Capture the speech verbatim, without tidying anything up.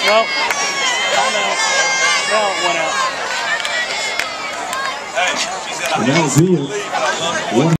No. Timeout. Well, it went out. And that was it. One